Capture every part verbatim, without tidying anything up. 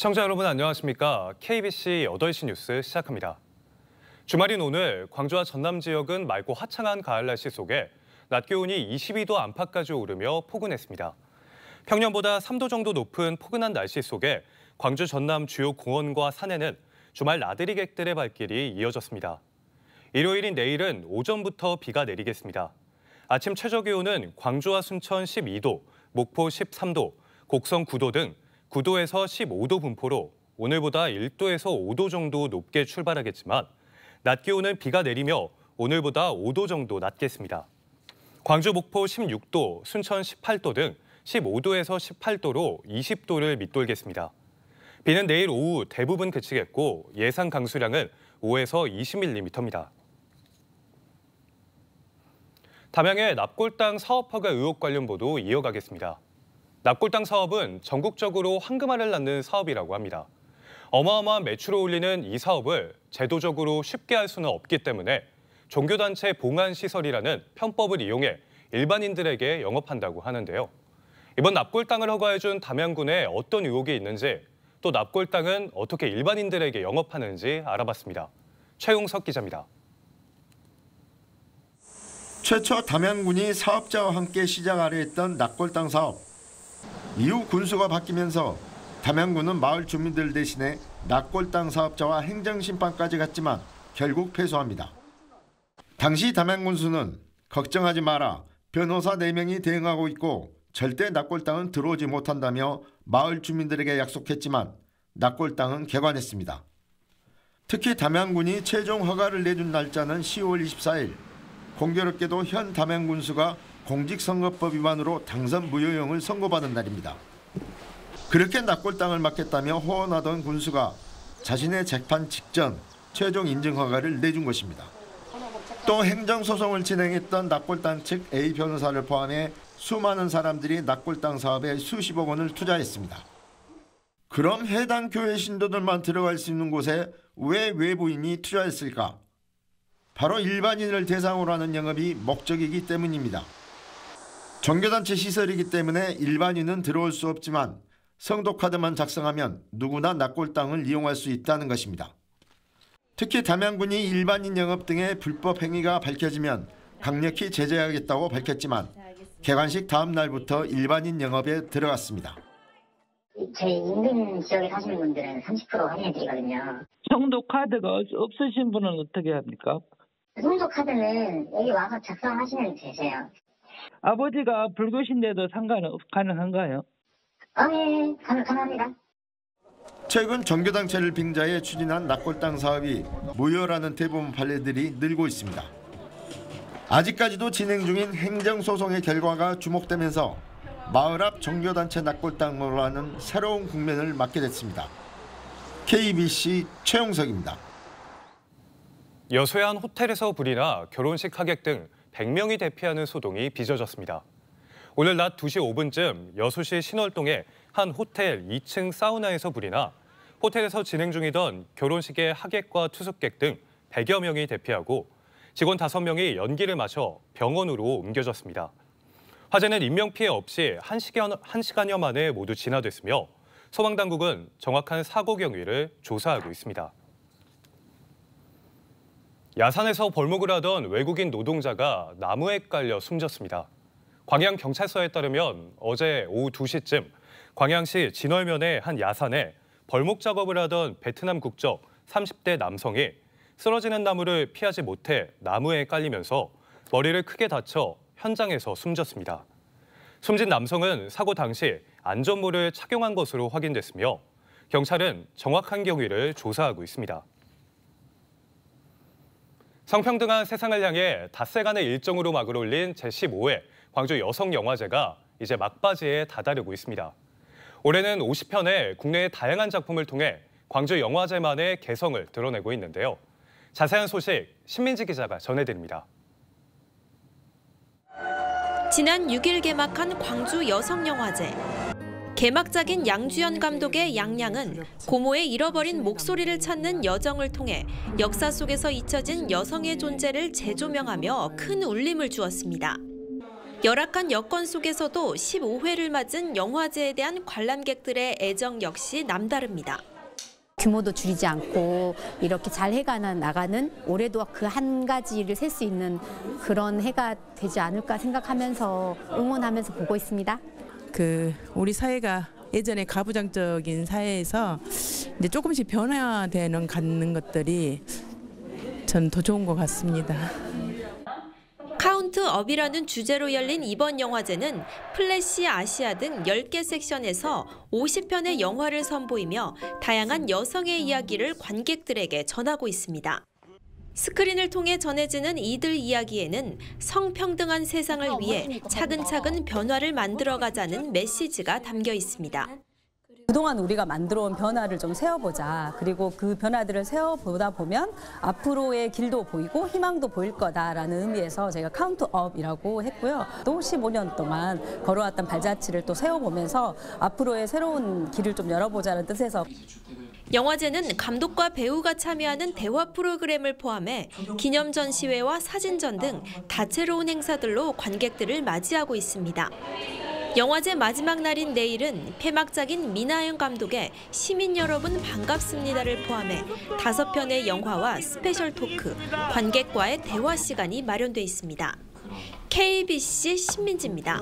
시청자 여러분 안녕하십니까? 케이비씨 여덟 시 뉴스 시작합니다. 주말인 오늘 광주와 전남 지역은 맑고 화창한 가을 날씨 속에 낮 기온이 이십이 도 안팎까지 오르며 포근했습니다. 평년보다 삼 도 정도 높은 포근한 날씨 속에 광주 전남 주요 공원과 산에는 주말 나들이 객들의 발길이 이어졌습니다. 일요일인 내일은 오전부터 비가 내리겠습니다. 아침 최저 기온은 광주와 순천 십이 도, 목포 십삼 도, 곡성 구 도 등 구 도에서 십오 도 분포로 오늘보다 일 도에서 오 도 정도 높게 출발하겠지만 낮 기온은 비가 내리며 오늘보다 오 도 정도 낮겠습니다. 광주, 목포 십육 도, 순천 십팔 도 등 십오 도에서 십팔 도로 이십 도를 밑돌겠습니다. 비는 내일 오후 대부분 그치겠고 예상 강수량은 오에서 이십 밀리미터입니다. 담양의 납골당 사업 허가 의혹 관련 보도 이어가겠습니다. 납골당 사업은 전국적으로 황금알을 낳는 사업이라고 합니다. 어마어마한 매출을 올리는 이 사업을 제도적으로 쉽게 할 수는 없기 때문에 종교단체 봉안시설이라는 편법을 이용해 일반인들에게 영업한다고 하는데요. 이번 납골당을 허가해준 담양군에 어떤 의혹이 있는지 또 납골당은 어떻게 일반인들에게 영업하는지 알아봤습니다. 최용석 기자입니다. 최초 담양군이 사업자와 함께 시작하려 했던 납골당 사업. 이후 군수가 바뀌면서 담양군은 마을 주민들 대신에 납골당 사업자와 행정심판까지 갔지만 결국 패소합니다. 당시 담양군수는 걱정하지 마라, 변호사 네 명이 대응하고 있고 절대 납골당은 들어오지 못한다며 마을 주민들에게 약속했지만 납골당은 개관했습니다. 특히 담양군이 최종 허가를 내준 날짜는 시월 이십사일. 공교롭게도 현 담양군수가 공직선거법 위반으로 당선 무효형을 선고받은 날입니다. 그렇게 납골당을 막겠다며 호언하던 군수가 자신의 재판 직전 최종 인증 허가를 내준 것입니다. 또 행정소송을 진행했던 납골당 측 A 변호사를 포함해 수많은 사람들이 납골당 사업에 수십억 원을 투자했습니다. 그럼 해당 교회 신도들만 들어갈 수 있는 곳에 왜 외부인이 투자했을까? 바로 일반인을 대상으로 하는 영업이 목적이기 때문입니다. 종교단체 시설이기 때문에 일반인은 들어올 수 없지만 성도카드만 작성하면 누구나 납골당을 이용할 수 있다는 것입니다. 특히 담양군이 일반인 영업 등의 불법 행위가 밝혀지면 강력히 제재하겠다고 밝혔지만 개관식 다음 날부터 일반인 영업에 들어갔습니다. 저희 인근 지역에 사시는 분들은 삼십 퍼센트 할인해드리거든요. 성도카드가 없으신 분은 어떻게 합니까? 성도카드는 여기 와서 작성하시면 되세요. 아버지가 불교신데도 상관은 가능한가요? 아, 예, 가능합니다. 최근 종교단체를 빙자해 추진한 납골당 사업이 무효라는 대부분 판례들이 늘고 있습니다. 아직까지도 진행 중인 행정소송의 결과가 주목되면서 마을 앞 종교단체 납골당으로 하는 새로운 국면을 맞게 됐습니다. 케이비씨 최용석입니다. 여수의 한 호텔에서 불이 나 결혼식 하객 등 백 명이 대피하는 소동이 빚어졌습니다. 오늘 낮 두 시 오 분쯤 여수시 신월동의 한 호텔 이 층 사우나에서 불이 나 호텔에서 진행 중이던 결혼식의 하객과 투숙객 등 백여 명이 대피하고 직원 다섯 명이 연기를 마셔 병원으로 옮겨졌습니다. 화재는 인명피해 없이 한 시간, 한 시간여 만에 모두 진화됐으며 소방당국은 정확한 사고 경위를 조사하고 있습니다. 야산에서 벌목을 하던 외국인 노동자가 나무에 깔려 숨졌습니다. 광양경찰서에 따르면 어제 오후 두 시쯤 광양시 진월면의 한 야산에 벌목 작업을 하던 베트남 국적 삼십 대 남성이 쓰러지는 나무를 피하지 못해 나무에 깔리면서 머리를 크게 다쳐 현장에서 숨졌습니다. 숨진 남성은 사고 당시 안전모를 착용한 것으로 확인됐으며 경찰은 정확한 경위를 조사하고 있습니다. 성평등한 세상을 향해 닷새간의 일정으로 막을 올린 제십오 회 광주 여성영화제가 이제 막바지에 다다르고 있습니다. 올해는 오십 편의 국내의 다양한 작품을 통해 광주 영화제만의 개성을 드러내고 있는데요. 자세한 소식 신민지 기자가 전해드립니다. 지난 육 일 개막한 광주 여성영화제. 개막작인 양주연 감독의 양양은 고모의 잃어버린 목소리를 찾는 여정을 통해 역사 속에서 잊혀진 여성의 존재를 재조명하며 큰 울림을 주었습니다. 열악한 여건 속에서도 십오 회를 맞은 영화제에 대한 관람객들의 애정 역시 남다릅니다. 규모도 줄이지 않고 이렇게 잘 해가 나가는 올해도 그 한 가지를 셀 수 있는 그런 해가 되지 않을까 생각하면서 응원하면서 보고 있습니다. 그 우리 사회가 예전에 가부장적인 사회에서 이제 조금씩 변화되는 갖는 것들이 전 더 좋은 것 같습니다. 카운트업이라는 주제로 열린 이번 영화제는 플래시 아시아 등 열 개 섹션에서 오십 편의 영화를 선보이며 다양한 여성의 이야기를 관객들에게 전하고 있습니다. 스크린을 통해 전해지는 이들 이야기에는 성평등한 세상을 위해 차근차근 변화를 만들어가자는 메시지가 담겨 있습니다. 그동안 우리가 만들어온 변화를 좀 세워보자. 그리고 그 변화들을 세워보다 보면 앞으로의 길도 보이고 희망도 보일 거다라는 의미에서 제가 카운트업이라고 했고요. 또 십오 년 동안 걸어왔던 발자취를 또 세워보면서 앞으로의 새로운 길을 좀 열어보자는 뜻에서 영화제는 감독과 배우가 참여하는 대화 프로그램을 포함해 기념 전시회와 사진전 등 다채로운 행사들로 관객들을 맞이하고 있습니다. 영화제 마지막 날인 내일은 폐막작인 민하영 감독의 시민 여러분 반갑습니다를 포함해 다섯 편의 영화와 스페셜 토크, 관객과의 대화 시간이 마련돼 있습니다. 케이비씨 신민지입니다.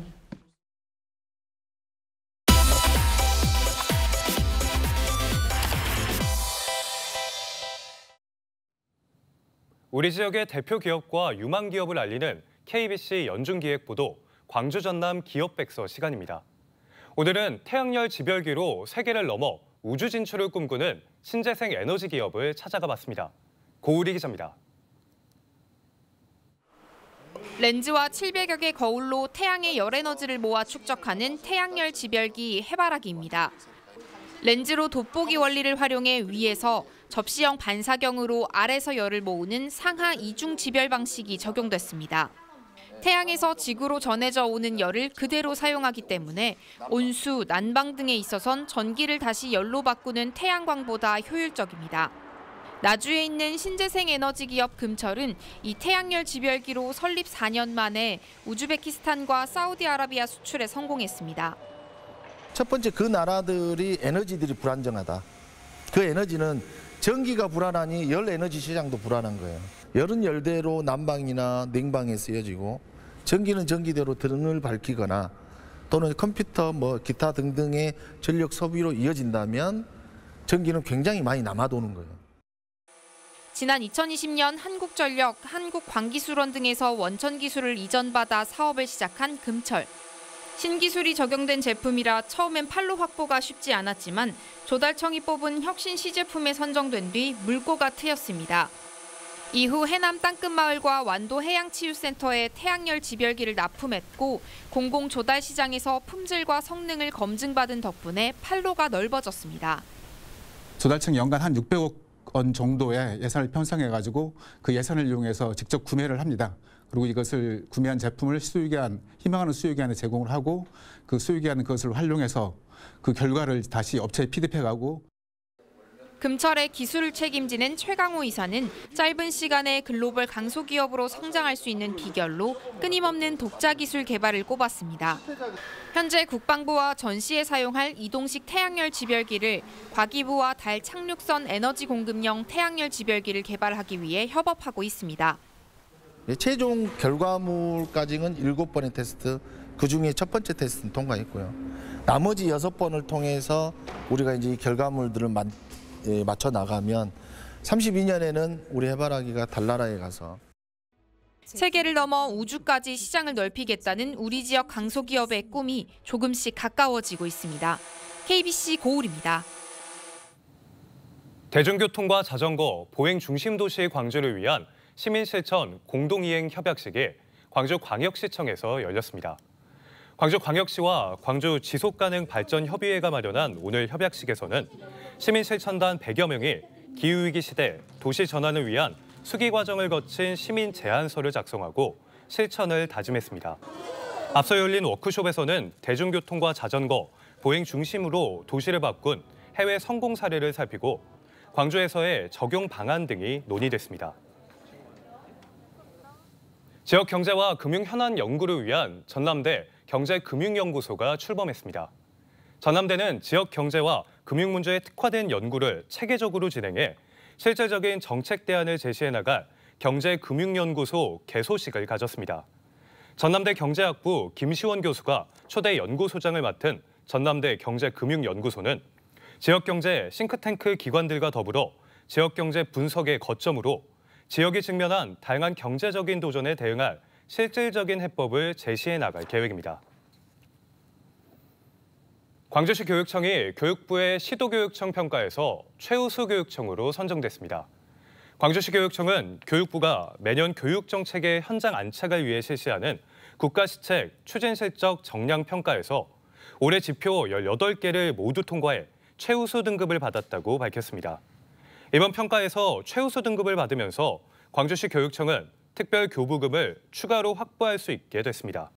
우리 지역의 대표 기업과 유망 기업을 알리는 케이비씨 연중기획보도 광주 전남 기업백서 시간입니다. 오늘은 태양열 집열기로 세계를 넘어 우주 진출을 꿈꾸는 신재생 에너지 기업을 찾아가 봤습니다. 고우리 기자입니다. 렌즈와 칠백여 개 거울로 태양의 열 에너지를 모아 축적하는 태양열 집열기 해바라기입니다. 렌즈로 돋보기 원리를 활용해 위에서 접시형 반사경으로 아래서 열을 모으는 상하 이중 집열 방식이 적용됐습니다. 태양에서 지구로 전해져 오는 열을 그대로 사용하기 때문에 온수, 난방 등에 있어선 전기를 다시 열로 바꾸는 태양광보다 효율적입니다. 나주에 있는 신재생 에너지 기업 금철은 이 태양열 집열기로 설립 사 년 만에 우즈베키스탄과 사우디아라비아 수출에 성공했습니다. 첫 번째, 그 나라들이 에너지들이 불안정하다. 그 에너지는 전기가 불안하니 열 에너지 시장도 불안한 거예요. 열은 열대로 난방이나 냉방에 쓰여지고 전기는 전기대로 등을 밝히거나 또는 컴퓨터, 뭐 기타 등등의 전력 소비로 이어진다면 전기는 굉장히 많이 남아도는 거예요. 지난 이천이십 년 한국전력, 한국광기술원 등에서 원천 기술을 이전받아 사업을 시작한 금철. 신기술이 적용된 제품이라 처음엔 판로 확보가 쉽지 않았지만 조달청이 뽑은 혁신 시제품에 선정된 뒤 물꼬가 트였습니다. 이후 해남 땅끝마을과 완도 해양치유센터에 태양열 집열기를 납품했고 공공 조달 시장에서 품질과 성능을 검증받은 덕분에 판로가 넓어졌습니다. 조달청이 연간 한 육백억 원 정도의 예산을 편성해가지고 그 예산을 이용해서 직접 구매를 합니다. 그리고 이것을 구매한 제품을 수유기한, 희망하는 수유기한에 제공을 하고 그 수유기한 그것을 활용해서 그 결과를 다시 업체에 피드백하고. 금철의 기술을 책임지는 최강호 이사는 짧은 시간에 글로벌 강소기업으로 성장할 수 있는 비결로 끊임없는 독자 기술 개발을 꼽았습니다. 현재 국방부와 전시에 사용할 이동식 태양열 집열기를 과기부와 달 착륙선 에너지 공급용 태양열 집열기를 개발하기 위해 협업하고 있습니다. 최종 결과물까지는 일곱 번의 테스트, 그중에 첫 번째 테스트는 통과했고요. 나머지 여섯 번을 통해서 우리가 이제 이 결과물들을 만, 예, 맞춰 나가면 삼십이 년에는 우리 해바라기가 달나라에 가서 세계를 넘어 우주까지 시장을 넓히겠다는 우리 지역 강소기업의 꿈이 조금씩 가까워지고 있습니다. 케이비씨 고울입니다. 대중교통과 자전거, 보행 중심 도시 광주를 위한 시민실천 공동이행 협약식이 광주광역시청에서 열렸습니다. 광주광역시와 광주 지속가능발전협의회가 마련한 오늘 협약식에서는 시민실천단 백여 명이 기후위기 시대 도시 전환을 위한 수기 과정을 거친 시민 제안서를 작성하고 실천을 다짐했습니다. 앞서 열린 워크숍에서는 대중교통과 자전거, 보행 중심으로 도시를 바꾼 해외 성공 사례를 살피고 광주에서의 적용 방안 등이 논의됐습니다. 지역 경제와 금융 현안 연구를 위한 전남대 경제금융연구소가 출범했습니다. 전남대는 지역 경제와 금융 문제에 특화된 연구를 체계적으로 진행해 실질적인 정책 대안을 제시해 나갈 경제금융연구소 개소식을 가졌습니다. 전남대 경제학부 김시원 교수가 초대 연구소장을 맡은 전남대 경제금융연구소는 지역경제 싱크탱크 기관들과 더불어 지역경제 분석의 거점으로 지역이 직면한 다양한 경제적인 도전에 대응할 실질적인 해법을 제시해 나갈 계획입니다. 광주시 교육청이 교육부의 시도교육청 평가에서 최우수 교육청으로 선정됐습니다. 광주시 교육청은 교육부가 매년 교육정책의 현장 안착을 위해 실시하는 국가시책 추진실적 정량 평가에서 올해 지표 열여덟 개를 모두 통과해 최우수 등급을 받았다고 밝혔습니다. 이번 평가에서 최우수 등급을 받으면서 광주시 교육청은 특별 교부금을 추가로 확보할 수 있게 됐습니다.